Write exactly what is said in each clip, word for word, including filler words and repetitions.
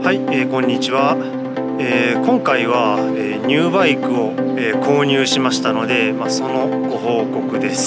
はい、えー、こんにちは。えー、今回は、えー、ニューバイクを、えー、購入しましたので、まあ、そのご報告です。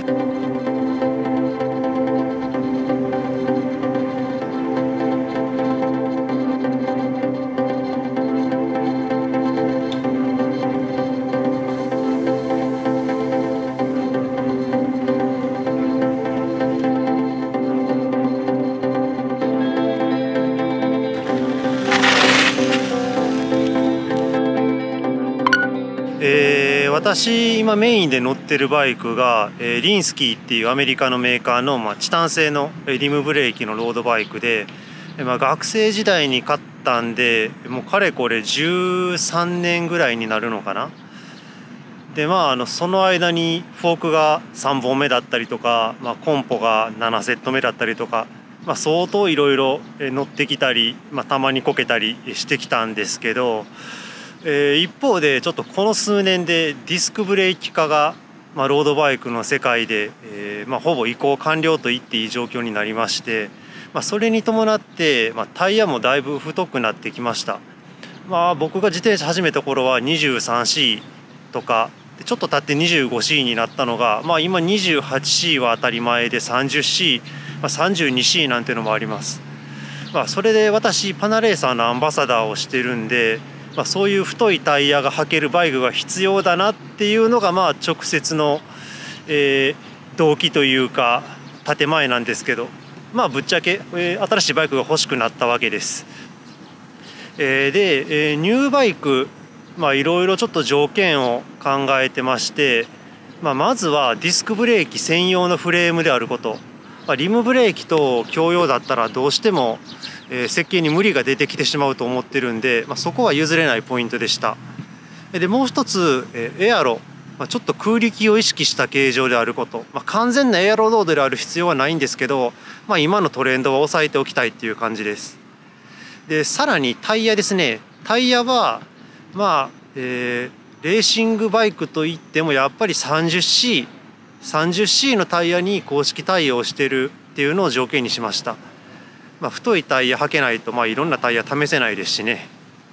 えー、私今メインで乗ってるバイクが、えー、リンスキーっていうアメリカのメーカーの、まあ、チタン製のリムブレーキのロードバイクで、まあ、学生時代に買ったんでもうかれこれじゅうさんねんぐらいになるのかな。でまあ、あのその間にフォークがさんぼんめだったりとか、まあ、コンポがななセット目だったりとか、まあ、相当いろいろ乗ってきたり、まあ、たまにこけたりしてきたんですけど、えー、一方でちょっとこの数年でディスクブレーキ化が、まあ、ロードバイクの世界で、えーまあ、ほぼ移行完了と言っていい状況になりまして、まあ、それに伴って、まあ、タイヤもだいぶ太くなってきました。まあ、僕が自転車始めた頃は にじゅうさんシー とかちょっと経って にじゅうごシー になったのが、まあ、今 にじゅうはちシー は当たり前で さんじゅうシー、まあ、さんじゅうにシー なんていうのもあります。まあ、それで私パナレーサーのアンバサダーをしてるんで、まあ、そういう太いタイヤが履けるバイクが必要だなっていうのがまあ直接の、えー、動機というか建前なんですけど、まあぶっちゃけ、えー、新しいバイクが欲しくなったわけです。えー、で、えー、ニューバイクまあいろいろちょっと条件を考えてまして、まあ、まずはディスクブレーキ専用のフレームであること。まあ、リムブレーキと共用だったらどうしても、えー、設計に無理が出てきてしまうと思ってるんで、まあ、そこは譲れないポイントでした。でもう一つ、えー、エアロ、まあ、ちょっと空力を意識した形状であること、まあ、完全なエアロロードである必要はないんですけど、まあ、今のトレンドは抑えておきたいっていう感じです。でさらにタイヤですね。タイヤはまあ、えー、レーシングバイクといってもやっぱり さんじゅうシーさんじゅうシー のタイヤに公式対応してるっていうのを条件にしました。まあ、太いタイヤ履けないと、まあ、いろんなタイヤ試せないですしね。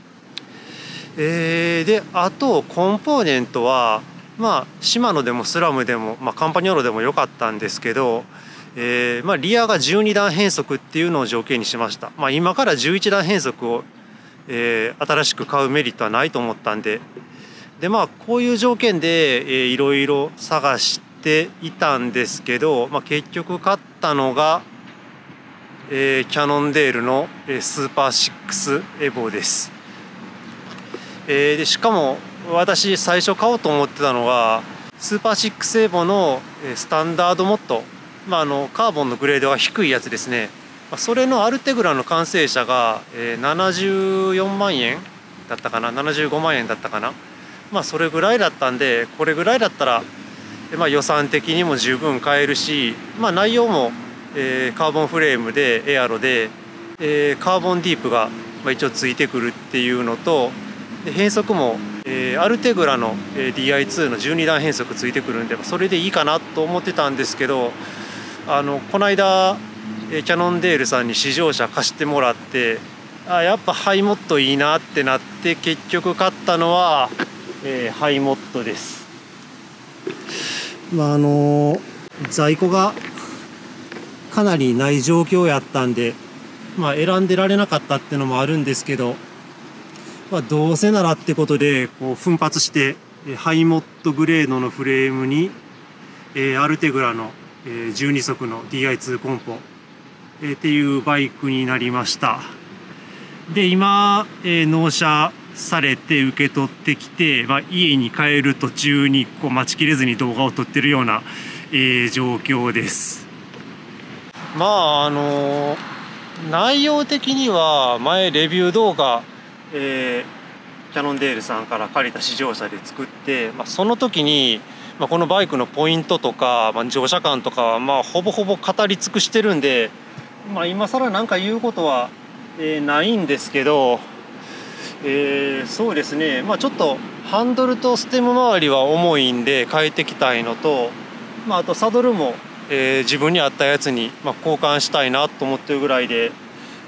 えー、であとコンポーネントはまあシマノでもスラムでも、まあ、カンパニョーロでもよかったんですけど、えーまあ、リアがじゅうにだん変速っていうのを条件にしました。まあ、今からじゅういちだん変速を、えー、新しく買うメリットはないと思ったんで、でまあこういう条件で、えー、いろいろ探していたんですけど、まあ、結局買ったのが、えー、キャノンデールの、えー、スーパーシックスエボです。えー、でしかも私最初買おうと思ってたのがスーパーシックスエボのスタンダードモッド、まあ、あのカーボンのグレードが低いやつですね。それのアルテグラの完成車がななじゅうよんまんえんだったかな、ななじゅうごまんえんだったかな。まあそれぐらいだったんで、これぐらいだったら、まあ、予算的にも十分買えるし、まあ、内容も、えー、カーボンフレームでエアロで、えー、カーボンディープが、まあ、一応ついてくるっていうのと、で変速も、えー、アルテグラの ディーアイツー のじゅうにだん変速ついてくるんで、それでいいかなと思ってたんですけど、あのこの間キャノンデールさんに試乗車貸してもらって、あやっぱハイモッドいいなってなって、結局買ったのは、えー、ハイモッドです。まああの在庫がかなりない状況やったんで、まあ、選んでられなかったっていうのもあるんですけど、まあ、どうせならってことでこう奮発してハイモッドグレードのフレームに、えー、アルテグラのじゅうにそくの ディーアイツー コンポっていうバイクになりました。で今、えー、納車されて受け取ってきて、まあ、家に帰る途中にこう待ちきれずに動画を撮ってるような、えー、状況です。まああのー、内容的には前レビュー動画、えー、キャノンデールさんから借りた試乗車で作って、まあ、その時にまあ、このバイクのポイントとか、まあ、乗車感とかはまあほぼほぼ語り尽くしてるんで、まあ、今更何か言うことは、えー、ないんですけど、えー、そうですね、まあ、ちょっとハンドルとステム周りは重いんで変えていきたいのと、まあ、あとサドルも、えー、自分に合ったやつに、まあ、交換したいなと思ってるぐらいで、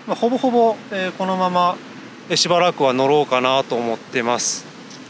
まあ、ほぼほぼ、えー、このまましばらくは乗ろうかなと思ってます。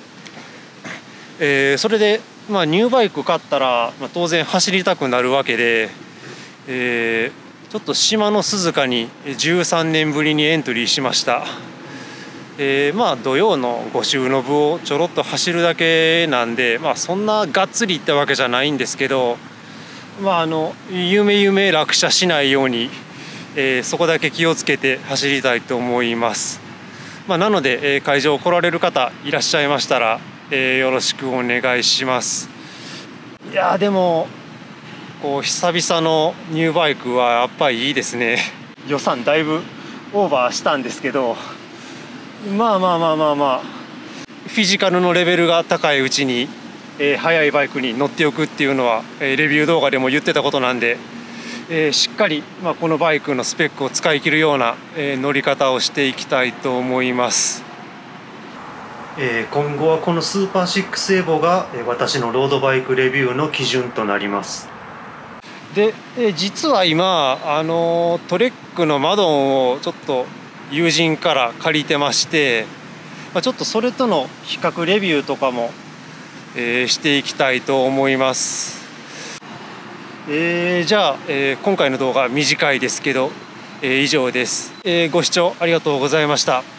えー、それで、まあ、ニューバイク買ったら、まあ、当然走りたくなるわけで、えー、ちょっとしまの鈴鹿にじゅうさんねんぶりにエントリーしました。えー、まあ土曜のご週の部をちょろっと走るだけなんで、まあ、そんながっつりいったわけじゃないんですけど、まあ、あの夢夢落車しないように、えー、そこだけ気をつけて走りたいと思います。まあ、なので、えー、会場来られる方いらっしゃいましたら、えー、よろしくお願いします。いやでもこう久々のニューバイクはやっぱりいいですね。予算だいぶオーバーしたんですけど、まあまあまあまあまあフィジカルのレベルが高いうちに、えー、速いバイクに乗っておくっていうのは、えー、レビュー動画でも言ってたことなんで、えー、しっかり、まあ、このバイクのスペックを使い切るような、えー、乗り方をしていきたいと思います。えー、今後はこのスーパーシックスエボが、えー、私のロードバイクレビューの基準となります。で、えー、実は今、あのー、トレックのマドンをちょっと友人から借りてまして、まあ、ちょっとそれとの比較レビューとかも、えー、していきたいと思います。えー、じゃあ、えー、今回の動画短いですけど、えー、以上です。えー、ご視聴ありがとうございました。